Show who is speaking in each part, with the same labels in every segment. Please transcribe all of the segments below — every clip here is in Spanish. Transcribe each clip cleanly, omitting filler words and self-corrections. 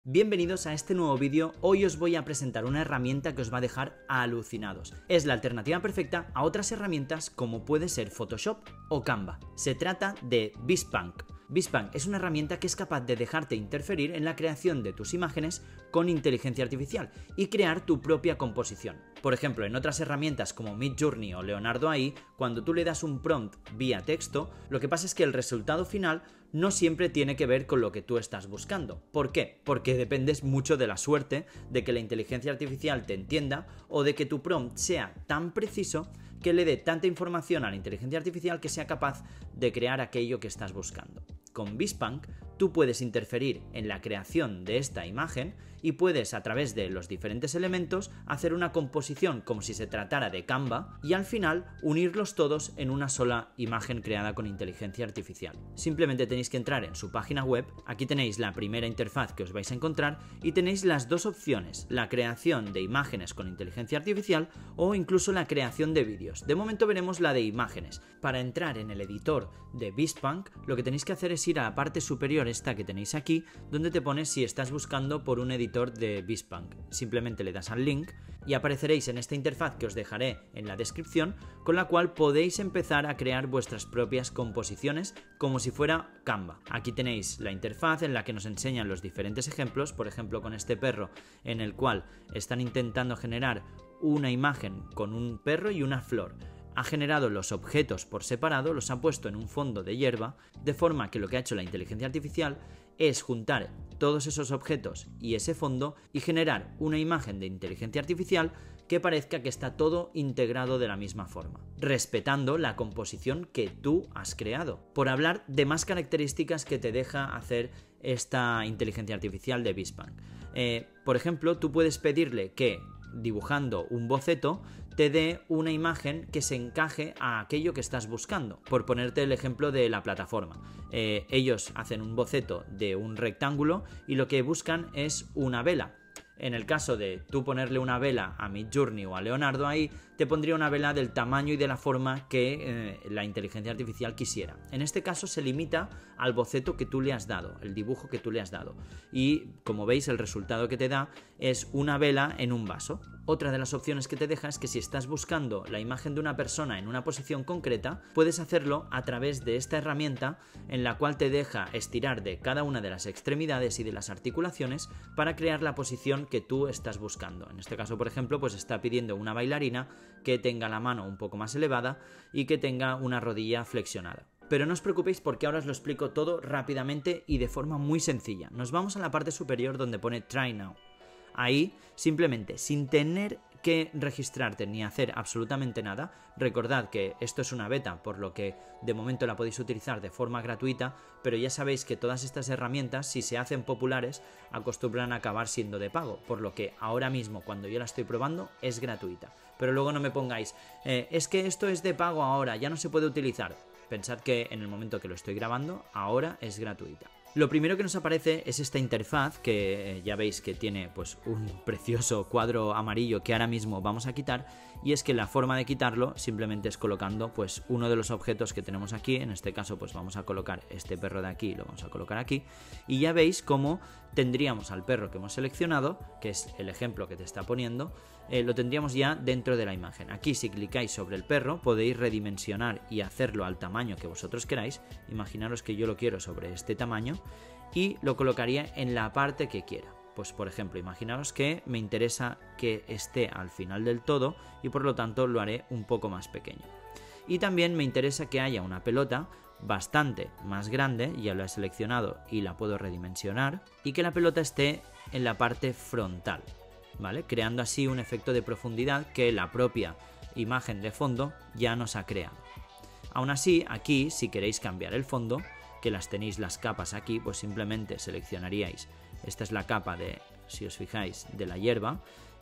Speaker 1: Bienvenidos a este nuevo vídeo. Hoy os voy a presentar una herramienta que os va a dejar alucinados. Es la alternativa perfecta a otras herramientas como puede ser Photoshop o Canva. Se trata de Bespank. Bespank es una herramienta que es capaz de dejarte interferir en la creación de tus imágenes con inteligencia artificial y crear tu propia composición. Por ejemplo, en otras herramientas como Midjourney o Leonardo AI, cuando tú le das un prompt vía texto, lo que pasa es que el resultado final no siempre tiene que ver con lo que tú estás buscando. ¿Por qué? Porque dependes mucho de la suerte de que la inteligencia artificial te entienda o de que tu prompt sea tan preciso que le dé tanta información a la inteligencia artificial que sea capaz de crear aquello que estás buscando. Con Bespank tú puedes interferir en la creación de esta imagen y puedes, a través de los diferentes elementos, hacer una composición como si se tratara de Canva y al final unirlos todos en una sola imagen creada con inteligencia artificial. Simplemente tenéis que entrar en su página web, aquí tenéis la primera interfaz que os vais a encontrar y tenéis las dos opciones, la creación de imágenes con inteligencia artificial o incluso la creación de vídeos. De momento veremos la de imágenes. Para entrar en el editor de Bespank, lo que tenéis que hacer es ir a la parte superior esta que tenéis aquí, donde te pone si estás buscando por un editor de Bespank. Simplemente le das al link y apareceréis en esta interfaz que os dejaré en la descripción, con la cual podéis empezar a crear vuestras propias composiciones como si fuera Canva. Aquí tenéis la interfaz en la que nos enseñan los diferentes ejemplos, por ejemplo con este perro en el cual están intentando generar una imagen con un perro y una flor. Ha generado los objetos por separado, los ha puesto en un fondo de hierba, de forma que lo que ha hecho la inteligencia artificial es juntar todos esos objetos y ese fondo y generar una imagen de inteligencia artificial que parezca que está todo integrado de la misma forma, respetando la composición que tú has creado. Por hablar de más características que te deja hacer esta inteligencia artificial de Bespank. Por ejemplo, tú puedes pedirle que, dibujando un boceto, te dé una imagen que se encaje a aquello que estás buscando. Por ponerte el ejemplo de la plataforma, ellos hacen un boceto de un rectángulo y lo que buscan es una vela. En el caso de tú ponerle una vela a Midjourney o a Leonardo ahí, te pondría una vela del tamaño y de la forma que la inteligencia artificial quisiera. En este caso se limita al boceto que tú le has dado, el dibujo que tú le has dado. Y como veis, el resultado que te da es una vela en un vaso. Otra de las opciones que te deja es que si estás buscando la imagen de una persona en una posición concreta, puedes hacerlo a través de esta herramienta en la cual te deja estirar de cada una de las extremidades y de las articulaciones para crear la posición que tú estás buscando. En este caso, por ejemplo, pues está pidiendo una bailarina que tenga la mano un poco más elevada y que tenga una rodilla flexionada. Pero no os preocupéis porque ahora os lo explico todo rápidamente y de forma muy sencilla. Nos vamos a la parte superior donde pone Try Now. Ahí, simplemente, sin tener que registrarte ni hacer absolutamente nada, recordad que esto es una beta, por lo que de momento la podéis utilizar de forma gratuita, pero ya sabéis que todas estas herramientas, si se hacen populares, acostumbran a acabar siendo de pago, por lo que ahora mismo, cuando yo la estoy probando, es gratuita. Pero luego no me pongáis, es que esto es de pago ahora, ya no se puede utilizar. Pensad que en el momento que lo estoy grabando, ahora es gratuita. Lo primero que nos aparece es esta interfaz que ya veis que tiene pues un precioso cuadro amarillo que ahora mismo vamos a quitar, y es que la forma de quitarlo simplemente es colocando pues uno de los objetos que tenemos aquí. En este caso pues vamos a colocar este perro de aquí, lo vamos a colocar aquí y ya veis cómo tendríamos al perro que hemos seleccionado, que es el ejemplo que te está poniendo, lo tendríamos ya dentro de la imagen. Aquí si clicáis sobre el perro podéis redimensionar y hacerlo al tamaño que vosotros queráis. Imaginaros que yo lo quiero sobre este tamaño y lo colocaría en la parte que quiera. Pues por ejemplo, imaginaros que me interesa que esté al final del todo y por lo tanto lo haré un poco más pequeño. Y también me interesa que haya una pelota bastante más grande, ya lo he seleccionado y la puedo redimensionar, y que la pelota esté en la parte frontal, ¿vale? Creando así un efecto de profundidad que la propia imagen de fondo ya nos ha creado. Aún así, aquí si queréis cambiar el fondo, que las tenéis las capas aquí, pues simplemente seleccionaríais, esta es la capa de, si os fijáis, de la hierba,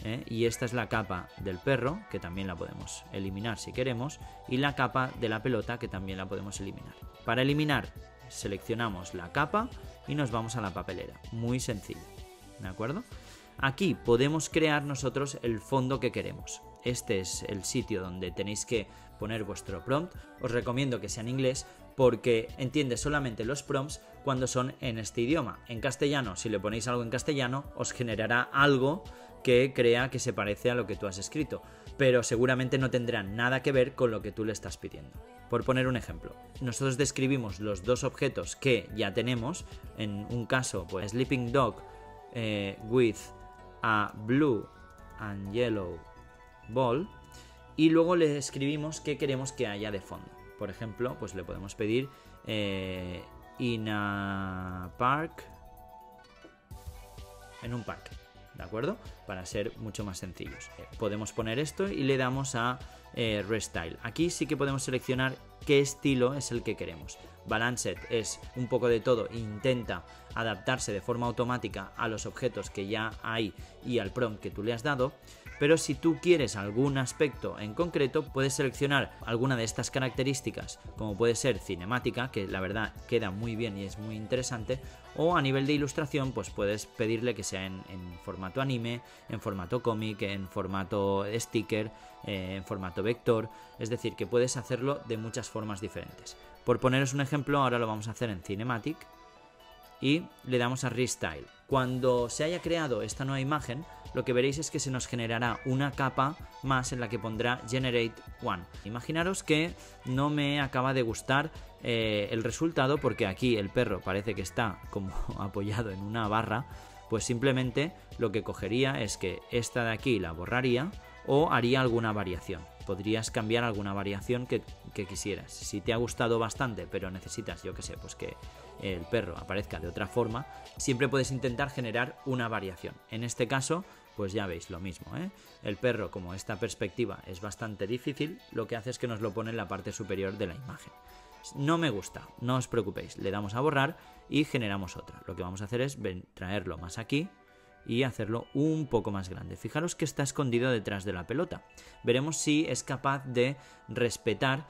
Speaker 1: y esta es la capa del perro, que también la podemos eliminar si queremos, y la capa de la pelota, que también la podemos eliminar. Para eliminar, seleccionamos la capa y nos vamos a la papelera. Muy sencillo, ¿de acuerdo? Aquí podemos crear nosotros el fondo que queremos. Este es el sitio donde tenéis que poner vuestro prompt. Os recomiendo que sea en inglés porque entiende solamente los prompts cuando son en este idioma. En castellano, si le ponéis algo en castellano, os generará algo que crea que se parece a lo que tú has escrito, pero seguramente no tendrá nada que ver con lo que tú le estás pidiendo. Por poner un ejemplo, nosotros describimos los dos objetos que ya tenemos, en un caso, pues sleeping dog with a blue and yellow ball, y luego le escribimos qué queremos que haya de fondo. Por ejemplo, pues le podemos pedir in a park, en un parque, ¿de acuerdo? Para ser mucho más sencillos. Podemos poner esto y le damos a Restyle. Aquí sí que podemos seleccionar qué estilo es el que queremos. Balanced es un poco de todo, intenta adaptarse de forma automática a los objetos que ya hay y al prompt que tú le has dado. Pero si tú quieres algún aspecto en concreto, puedes seleccionar alguna de estas características, como puede ser cinemática, que la verdad queda muy bien y es muy interesante, o a nivel de ilustración, pues puedes pedirle que sea en formato anime, en formato cómic, en formato sticker, en formato vector, es decir, que puedes hacerlo de muchas formas diferentes. Por poneros un ejemplo, ahora lo vamos a hacer en Cinematic y le damos a Restyle. Cuando se haya creado esta nueva imagen, lo que veréis es que se nos generará una capa más en la que pondrá Generate One. Imaginaros que no me acaba de gustar el resultado porque aquí el perro parece que está como apoyado en una barra, pues simplemente lo que cogería es que esta de aquí la borraría o haría alguna variación. Podrías cambiar alguna variación que quisieras. Si te ha gustado bastante, pero necesitas, yo que sé, pues que el perro aparezca de otra forma, siempre puedes intentar generar una variación. En este caso, pues ya veis lo mismo, ¿eh? El perro, como esta perspectiva es bastante difícil, lo que hace es que nos lo pone en la parte superior de la imagen. No me gusta, no os preocupéis, le damos a borrar y generamos otra. Lo que vamos a hacer es traerlo más aquí y hacerlo un poco más grande. Fijaros que está escondido detrás de la pelota. Veremos si es capaz de respetar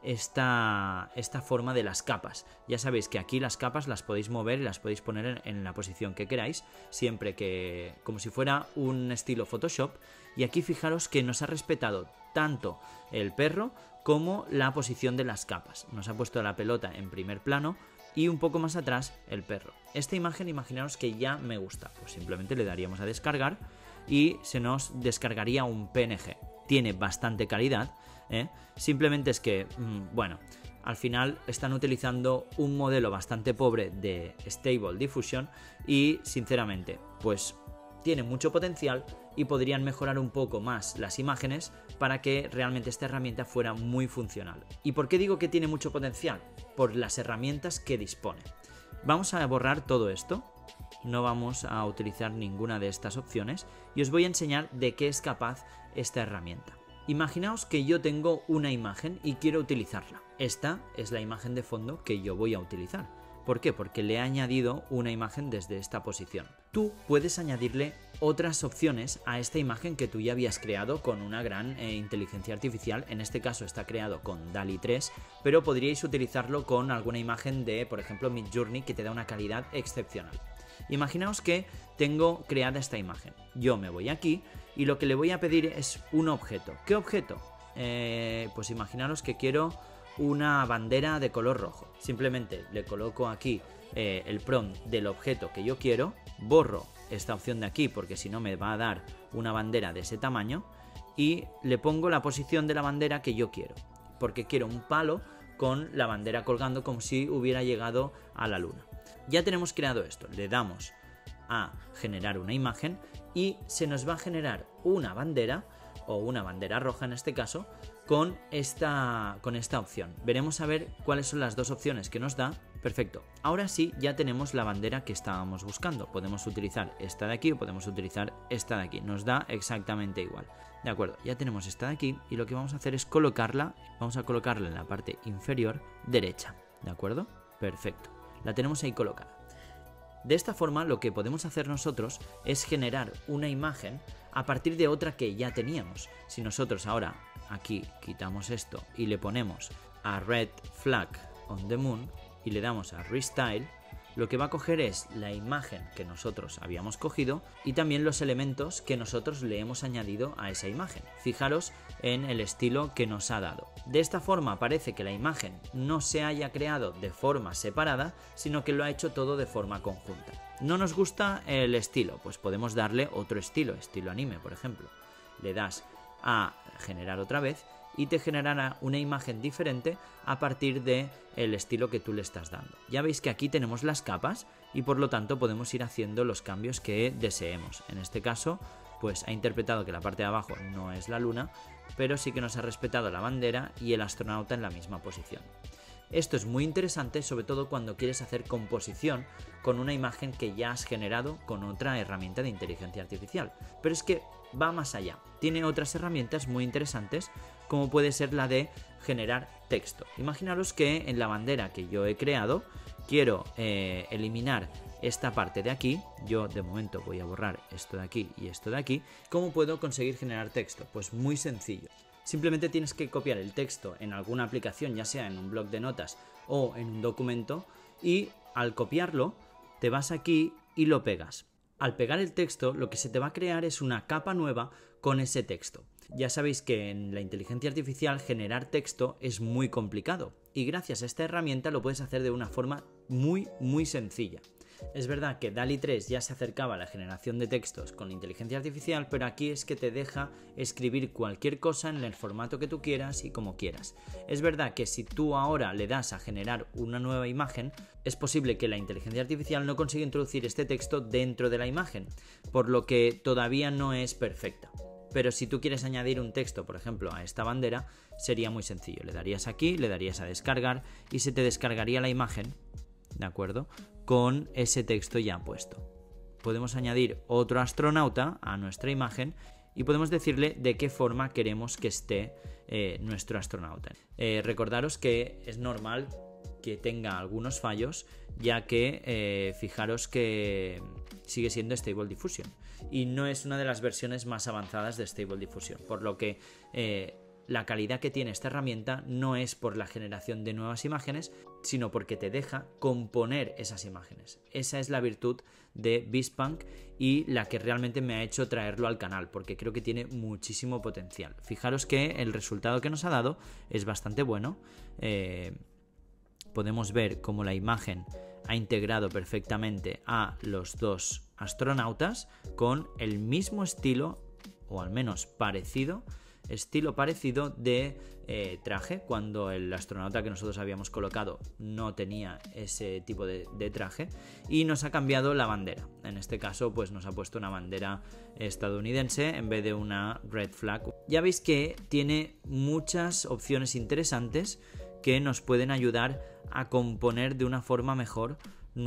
Speaker 1: esta forma de las capas. Ya sabéis que aquí las capas las podéis mover y las podéis poner en la posición que queráis, siempre que como si fuera un estilo Photoshop. Y aquí fijaros que nos ha respetado tanto el perro como la posición de las capas. Nos ha puesto la pelota en primer plano y un poco más atrás el perro. Esta imagen, imaginaros que ya me gusta, pues simplemente le daríamos a descargar y se nos descargaría un PNG. Tiene bastante calidad, ¿eh? Simplemente es que, bueno, al final están utilizando un modelo bastante pobre de Stable Diffusion y sinceramente, pues tiene mucho potencial y podrían mejorar un poco más las imágenes para que realmente esta herramienta fuera muy funcional. ¿Y por qué digo que tiene mucho potencial? Por las herramientas que dispone. Vamos a borrar todo esto, no vamos a utilizar ninguna de estas opciones y os voy a enseñar de qué es capaz esta herramienta. Imaginaos que yo tengo una imagen y quiero utilizarla. Esta es la imagen de fondo que yo voy a utilizar. ¿Por qué? Porque le he añadido una imagen desde esta posición. Tú puedes añadirle otras opciones a esta imagen que tú ya habías creado con una gran inteligencia artificial. En este caso está creado con DALL-E 3, pero podríais utilizarlo con alguna imagen de, por ejemplo, Midjourney, que te da una calidad excepcional. Imaginaos que tengo creada esta imagen. Yo me voy aquí y lo que le voy a pedir es un objeto. ¿Qué objeto? Pues imaginaros que quiero una bandera de color rojo. Simplemente le coloco aquí el prompt del objeto que yo quiero, borro esta opción de aquí porque si no me va a dar una bandera de ese tamaño y le pongo la posición de la bandera que yo quiero, porque quiero un palo con la bandera colgando como si hubiera llegado a la luna. Ya tenemos creado esto, le damos a generar una imagen y se nos va a generar una bandera o una bandera roja en este caso con esta opción. Veremos a ver cuáles son las dos opciones que nos da. Perfecto, ahora sí ya tenemos la bandera que estábamos buscando. Podemos utilizar esta de aquí o podemos utilizar esta de aquí, nos da exactamente igual. De acuerdo, ya tenemos esta de aquí y lo que vamos a hacer es colocarla, vamos a colocarla en la parte inferior derecha, ¿de acuerdo? Perfecto, la tenemos ahí colocada. De esta forma lo que podemos hacer nosotros es generar una imagen a partir de otra que ya teníamos. Si nosotros ahora aquí quitamos esto y le ponemos a Red Flag on the Moon y le damos a Restyle, Lo que va a coger es la imagen que nosotros habíamos cogido y también los elementos que nosotros le hemos añadido a esa imagen. Fijaros en el estilo que nos ha dado. De esta forma parece que la imagen no se haya creado de forma separada, sino que lo ha hecho todo de forma conjunta. ¿No nos gusta el estilo? Pues podemos darle otro estilo, estilo anime, por ejemplo. Le das a generar otra vez y te generará una imagen diferente a partir del estilo que tú le estás dando. Ya veis que aquí tenemos las capas y por lo tanto podemos ir haciendo los cambios que deseemos. En este caso, pues ha interpretado que la parte de abajo no es la luna, pero sí que nos ha respetado la bandera y el astronauta en la misma posición. Esto es muy interesante, sobre todo cuando quieres hacer composición con una imagen que ya has generado con otra herramienta de inteligencia artificial. Pero es que va más allá. Tiene otras herramientas muy interesantes, como puede ser la de generar texto. Imaginaros que en la bandera que yo he creado quiero eliminar esta parte de aquí. Yo de momento voy a borrar esto de aquí y esto de aquí. ¿Cómo puedo conseguir generar texto? Pues muy sencillo. Simplemente tienes que copiar el texto en alguna aplicación, ya sea en un bloc de notas o en un documento, y al copiarlo te vas aquí y lo pegas. Al pegar el texto, lo que se te va a crear es una capa nueva con ese texto. Ya sabéis que en la inteligencia artificial generar texto es muy complicado y gracias a esta herramienta lo puedes hacer de una forma muy sencilla. Es verdad que DALL-E 3 ya se acercaba a la generación de textos con inteligencia artificial, pero aquí es que te deja escribir cualquier cosa en el formato que tú quieras y como quieras. Es verdad que si tú ahora le das a generar una nueva imagen, es posible que la inteligencia artificial no consiga introducir este texto dentro de la imagen, por lo que todavía no es perfecta. Pero si tú quieres añadir un texto, por ejemplo, a esta bandera, sería muy sencillo. Le darías aquí, le darías a descargar y se te descargaría la imagen, ¿de acuerdo?, con ese texto ya puesto. Podemos añadir otro astronauta a nuestra imagen y podemos decirle de qué forma queremos que esté nuestro astronauta. Recordaros que es normal que tenga algunos fallos, ya que fijaros que sigue siendo Stable Diffusion y no es una de las versiones más avanzadas de Stable Diffusion, por lo que la calidad que tiene esta herramienta no es por la generación de nuevas imágenes, sino porque te deja componer esas imágenes. Esa es la virtud de BizPunk y la que realmente me ha hecho traerlo al canal, porque creo que tiene muchísimo potencial. Fijaros que el resultado que nos ha dado es bastante bueno. Podemos ver cómo la imagen ha integrado perfectamente a los dos astronautas con el mismo estilo, o al menos estilo parecido de traje, cuando el astronauta que nosotros habíamos colocado no tenía ese tipo de traje, y nos ha cambiado la bandera. En este caso pues nos ha puesto una bandera estadounidense en vez de una red flag. Ya veis que tiene muchas opciones interesantes que nos pueden ayudar a componer de una forma mejor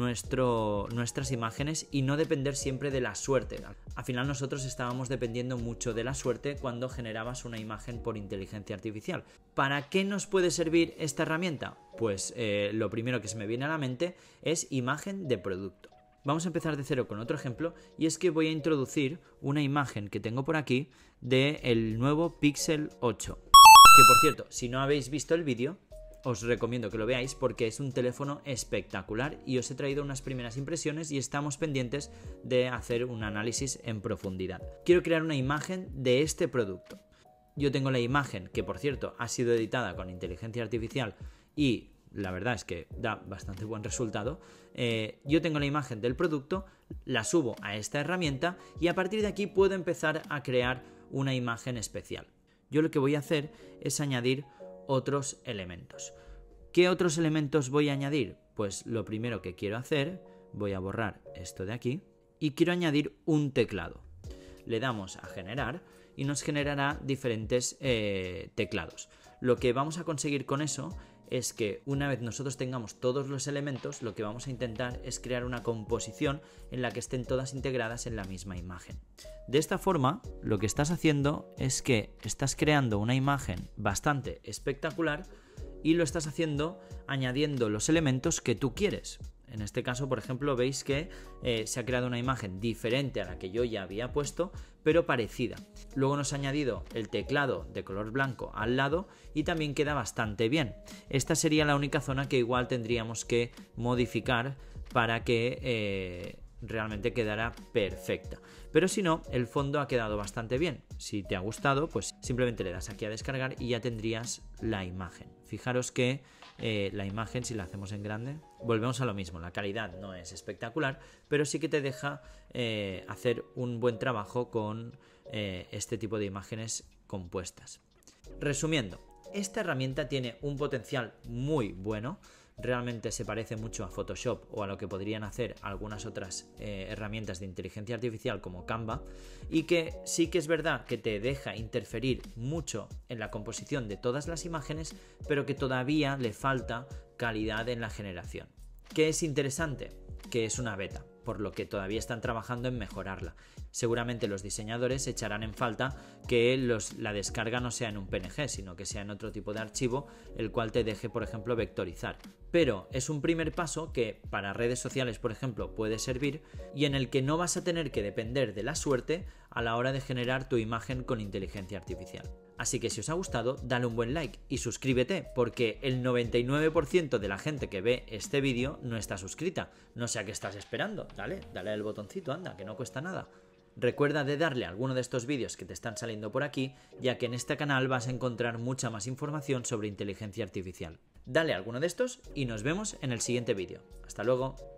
Speaker 1: nuestras imágenes y no depender siempre de la suerte. Al final nosotros estábamos dependiendo mucho de la suerte cuando generabas una imagen por inteligencia artificial. ¿Para qué nos puede servir esta herramienta? Pues lo primero que se me viene a la mente es imagen de producto. Vamos a empezar de cero con otro ejemplo, y es que voy a introducir una imagen que tengo por aquí del nuevo Pixel 8. Que por cierto, si no habéis visto el vídeo, os recomiendo que lo veáis porque es un teléfono espectacular y os he traído unas primeras impresiones y estamos pendientes de hacer un análisis en profundidad. Quiero crear una imagen de este producto. Yo tengo la imagen, que por cierto ha sido editada con inteligencia artificial y la verdad es que da bastante buen resultado. Yo tengo la imagen del producto, la subo a esta herramienta y a partir de aquí puedo empezar a crear una imagen especial. Yo lo que voy a hacer es añadir otros elementos. ¿Qué otros elementos voy a añadir? Pues lo primero que quiero hacer, voy a borrar esto de aquí y quiero añadir un teclado. Le damos a generar y nos generará diferentes teclados. Lo que vamos a conseguir con eso es que una vez nosotros tengamos todos los elementos, lo que vamos a intentar es crear una composición en la que estén todas integradas en la misma imagen. De esta forma, lo que estás haciendo es que estás creando una imagen bastante espectacular y lo estás haciendo añadiendo los elementos que tú quieres. En este caso, por ejemplo, veis que se ha creado una imagen diferente a la que yo ya había puesto, pero parecida. Luego nos ha añadido el teclado de color blanco al lado y también queda bastante bien. Esta sería la única zona que igual tendríamos que modificar para que realmente quedara perfecta. Pero si no, el fondo ha quedado bastante bien. Si te ha gustado, pues simplemente le das aquí a descargar y ya tendrías la imagen. Fijaros que la imagen, si la hacemos en grande, volvemos a lo mismo. La calidad no es espectacular, pero sí que te deja hacer un buen trabajo con este tipo de imágenes compuestas. Resumiendo, esta herramienta tiene un potencial muy bueno. Realmente se parece mucho a Photoshop o a lo que podrían hacer algunas otras herramientas de inteligencia artificial como Canva, y que sí que es verdad que te deja interferir mucho en la composición de todas las imágenes, pero que todavía le falta calidad en la generación. ¿Qué es interesante? Que es una beta, por lo que todavía están trabajando en mejorarla. Seguramente los diseñadores echarán en falta que la descarga no sea en un PNG, sino que sea en otro tipo de archivo, el cual te deje, por ejemplo, vectorizar. Pero es un primer paso que para redes sociales, por ejemplo, puede servir, y en el que no vas a tener que depender de la suerte a la hora de generar tu imagen con inteligencia artificial. Así que si os ha gustado, dale un buen like y suscríbete, porque el 99% de la gente que ve este vídeo no está suscrita. No sé a qué estás esperando. Dale al botoncito, anda, que no cuesta nada. Recuerda de darle a alguno de estos vídeos que te están saliendo por aquí, ya que en este canal vas a encontrar mucha más información sobre inteligencia artificial. Dale a alguno de estos y nos vemos en el siguiente vídeo. Hasta luego.